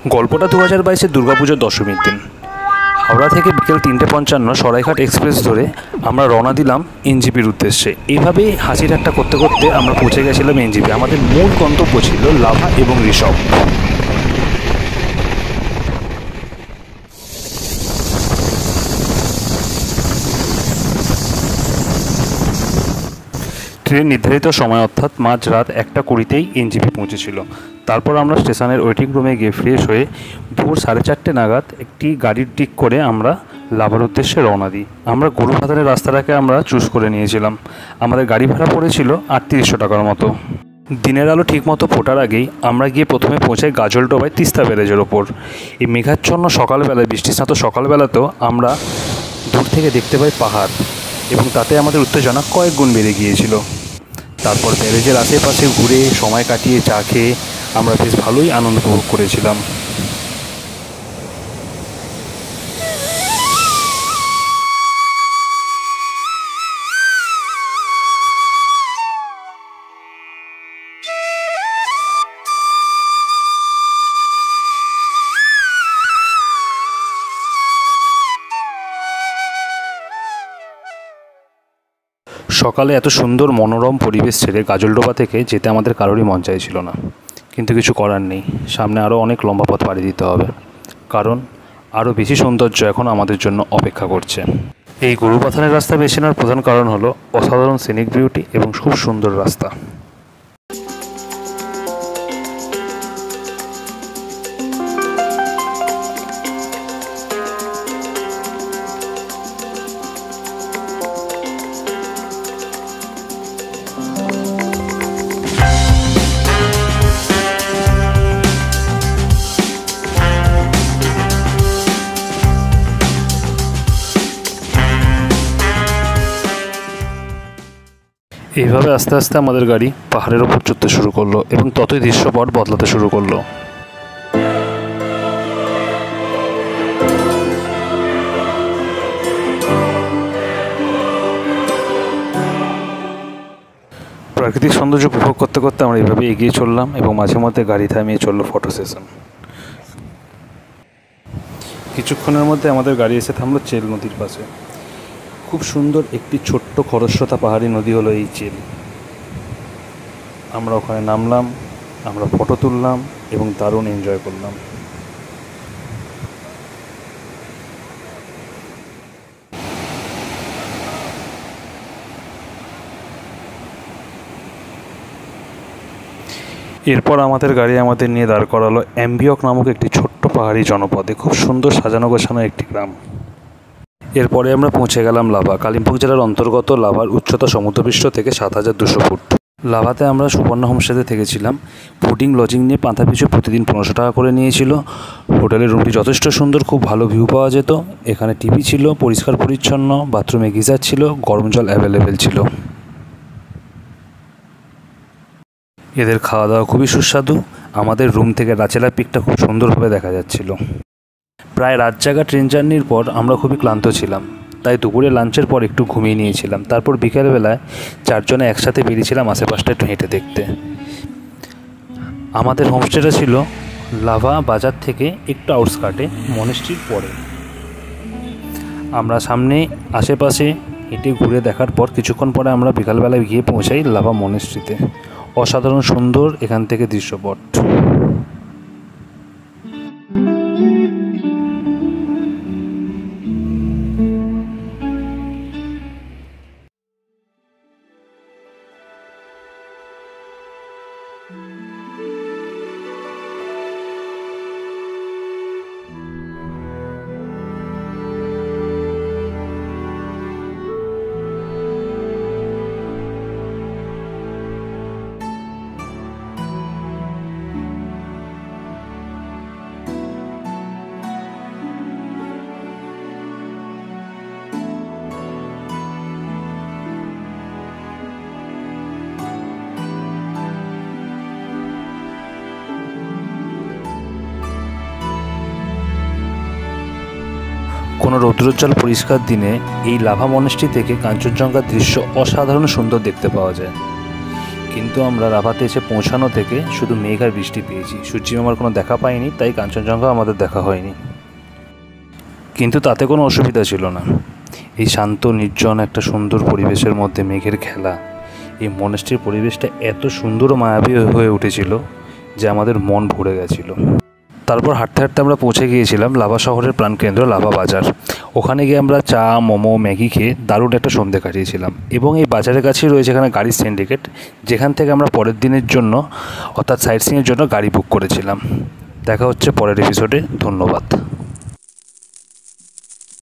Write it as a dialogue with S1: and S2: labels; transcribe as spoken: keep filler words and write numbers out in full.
S1: গল্পটা দু হাজার বাইশের দুর্গাপুজোর দশমীর দিন। হাওড়া থেকে বিকেল তিনটে পঞ্চান্ন সরাইঘাট এক্সপ্রেস ধরে আমরা রওনা দিলাম এনজিপির উদ্দেশ্যে। এইভাবেই হাসি ঠাট্টা করতে করতে আমরা পৌঁছে গেছিলাম এনজিপি। আমাদের মূল গন্তব্য ছিল লাভা এবং ঋষভ। ট্রেন নির্ধারিত সময় অর্থাৎ মাঝ রাত একটা কুড়িতেই এনজিপি পৌঁছেছিল। তারপর আমরা স্টেশনের ওয়েটিং রুমে গিয়ে ফ্রেশ হয়ে ভোর সাড়ে চারটে নাগাদ একটি গাড়ির ঠিক করে আমরা লাভার উদ্দেশ্যে রওনা দিই। আমরা গরুবাথানের রাস্তাটাকে আমরা চুজ করে নিয়েছিলাম। আমাদের গাড়ি ভাড়া পড়েছিল আটত্রিশশো টাকার মতো। দিনের আলো ঠিকমতো ফোটার আগেই আমরা গিয়ে প্রথমে পৌঁছাই গাজলডোবায় তিস্তা ব্যারেজের ওপর। এই মেঘাচ্ছন্ন সকালবেলায়, বৃষ্টিস্নাত সকালবেলাতেও আমরা দূর থেকে দেখতে পাই পাহাড়, এবং তাতে আমাদের উত্তেজনা কয়েক গুণ বেড়ে গিয়েছিল। তারপর ব্যারেজের আশেপাশে ঘুরে সময় কাটিয়ে চা খেয়ে আমরা বেশ ভালোই আনন্দ উপভোগ করেছিলাম। সকালে এত সুন্দর মনোরম পরিবেশ ছেড়ে গাজলডোবা থেকে যেতে আমাদের কারোরই মন চাইছিল না, কিন্তু কিছু করার নেই। সামনে আরও অনেক লম্বা পথ পাড়ি দিতে হবে, কারণ আরও বেশি সৌন্দর্য এখন আমাদের জন্য অপেক্ষা করছে। এই গরুবাথানের রাস্তা বেছে নেওয়ার প্রধান কারণ হলো অসাধারণ সিনিক বিউটি এবং খুব সুন্দর রাস্তা। এইভাবে আস্তে আস্তে আমাদের গাড়ি পাহাড়ের ওপর চড়তে শুরু করলো এবং ততই দৃশ্যপট বদলাতে শুরু করলো। প্রাকৃতিক সৌন্দর্য উপভোগ করতে করতে আমরা এইভাবে এগিয়ে চললাম এবং মাঝে মধ্যে গাড়ি থামিয়ে চললো ফটো সেশন। কিছুক্ষণের মধ্যে আমাদের গাড়ি এসে থামলো চেল নদীর পাশে। খুব সুন্দর একটি ছোট্ট খরস্রোতা পাহাড়ি নদী হলো এই চেল। আমরা ওখানে নামলাম, আমরা ফটো তুললাম এবং দারুণ এনজয় করলাম। এরপর আমাদের গাড়ি আমাদের নিয়ে দাঁড় করালো অ্যাম্বিয়ক নামক একটি ছোট্ট পাহাড়ি জনপদে। খুব সুন্দর সাজানো গোছানো একটি গ্রাম। এরপরে আমরা পৌঁছে গেলাম লাভা। কালিম্পং জেলার অন্তর্গত লাভার উচ্চতা সমুদ্রপৃষ্ঠ থেকে সাত হাজার দুশো ফুট। লাভাতে আমরা সুবর্ণ হোমস্টেতে থেকেছিলাম। ফুডিং লজিং নিয়ে পাঁঠা পিছু প্রতিদিন পনেরোশো টাকা করে নিয়েছিল। হোটেলের রুমটি যথেষ্ট সুন্দর, খুব ভালো ভিউ পাওয়া যেত। এখানে টিভি ছিল, পরিষ্কার পরিচ্ছন্ন, বাথরুমে গিজার ছিল, গরম জল অ্যাভেলেবেল ছিল। এদের খাওয়া দাওয়া খুবই সুস্বাদু। আমাদের রুম থেকে রাচেলা পিকটা খুব সুন্দরভাবে দেখা যাচ্ছিল। প্রায় রাত জাগা ট্রেন জার্নির পর আমরা খুবই ক্লান্ত ছিলাম, তাই দুপুরে লাঞ্চের পর একটু ঘুমিয়ে নিয়েছিলাম। তারপর বিকেলবেলায় চারজনে একসাথে বেরিয়েছিলাম আশেপাশটা একটু হেঁটে দেখতে। আমাদের হোমস্টেটা ছিল লাভা বাজার থেকে একটু আউটস্কার্টে, মনেস্ট্রির পরে। আমরা সামনে আশেপাশে হেঁটে ঘুরে দেখার পর কিছুক্ষণ পরে আমরা বিকালবেলায় গিয়ে পৌঁছাই লাভা মনেস্ট্রিতে। অসাধারণ সুন্দর এখান থেকে দৃশ্যপট। কোনো রৌদ্রোজ্জ্বল পরিষ্কার দিনে এই লাভা মনেস্ট্রি থেকে কাঞ্চনজঙ্ঘার দৃশ্য অসাধারণ সুন্দর দেখতে পাওয়া যায়। কিন্তু আমরা রাভাতে এসে পৌঁছানো থেকে শুধু মেঘ আর বৃষ্টি পেয়েছি, সূর্যি মামার কোনো দেখা পাইনি, তাই কাঞ্চনজঙ্ঘা আমাদের দেখা হয়নি। কিন্তু তাতে কোনো অসুবিধা ছিল না। এই শান্ত নির্জন একটা সুন্দর পরিবেশের মধ্যে মেঘের খেলা, এই মনেস্ট্রির পরিবেশটা এত সুন্দর ও মায়াবী হয়ে উঠেছিল যে আমাদের মন ভরে গেছিল। তারপর হাঁটতে হাঁটতে আমরা পৌঁছে গিয়েছিলাম লাভা শহরের প্রাণকেন্দ্র লাভা বাজার। ওখানে গিয়ে আমরা চা, মোমো, ম্যাগি খেয়ে দারুণ একটা সন্ধে কাটিয়েছিলাম। এবং এই বাজারের কাছেই রয়েছে এখানে গাড়ির সিন্ডিকেট, যেখান থেকে আমরা পরের দিনের জন্য অর্থাৎ সাইট সিইংয়ের জন্য গাড়ি বুক করেছিলাম। দেখা হচ্ছে পরের এপিসোডে। ধন্যবাদ।